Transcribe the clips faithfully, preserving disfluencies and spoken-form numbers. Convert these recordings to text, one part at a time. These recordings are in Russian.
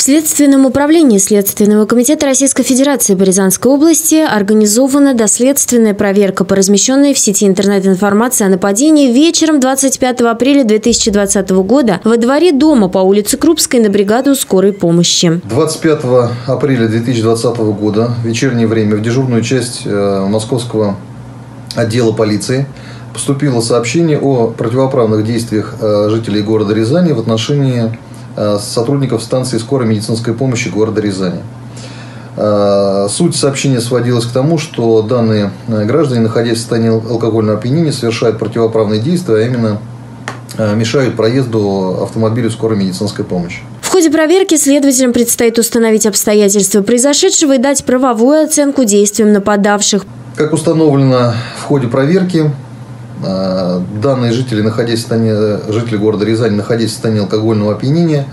В Следственном управлении Следственного комитета Российской Федерации по Рязанской области организована доследственная проверка по размещенной в сети интернет-информации о нападении вечером двадцать пятого апреля две тысячи двадцатого года во дворе дома по улице Крупской на бригаду скорой помощи. двадцать пятого апреля две тысячи двадцатого года в вечернее время в дежурную часть Московского отдела полиции поступило сообщение о противоправных действиях жителей города Рязани в отношении сотрудников станции скорой медицинской помощи города Рязани. Суть сообщения сводилась к тому, что данные граждане, находясь в состоянии алкогольного опьянения, совершают противоправные действия, а именно мешают проезду автомобилю скорой медицинской помощи. В ходе проверки следователям предстоит установить обстоятельства произошедшего и дать правовую оценку действиям нападавших. Как установлено в ходе проверки, данные жители, находясь в состоянии, жители города Рязани, находясь в состоянии алкогольного опьянения,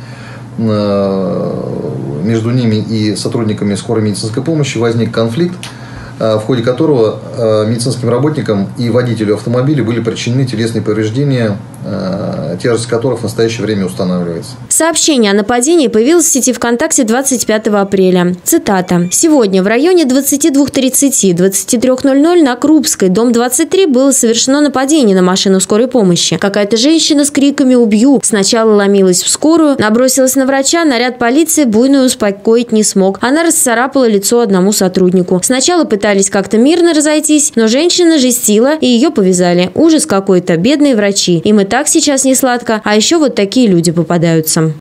между ними и сотрудниками скорой медицинской помощи возник конфликт, в ходе которого медицинским работникам и водителю автомобиля были причинены телесные повреждения, тяжесть которых в настоящее время устанавливается. Сообщение о нападении появилось в сети ВКонтакте двадцать пятого апреля. Цитата. «Сегодня в районе двадцати двух тридцати — двадцати трёх ноль-ноль на Крупской, дом двадцать три, было совершено нападение на машину скорой помощи. Какая-то женщина с криками «Убью!» сначала ломилась в скорую, набросилась на врача, наряд полиции буйную успокоить не смог. Она расцарапала лицо одному сотруднику. Сначала пытались как-то мирно разойтись, но женщина жестила, и ее повязали. Ужас какой-то, бедные врачи. Им и так сейчас не сладко, а еще вот такие люди попадаются».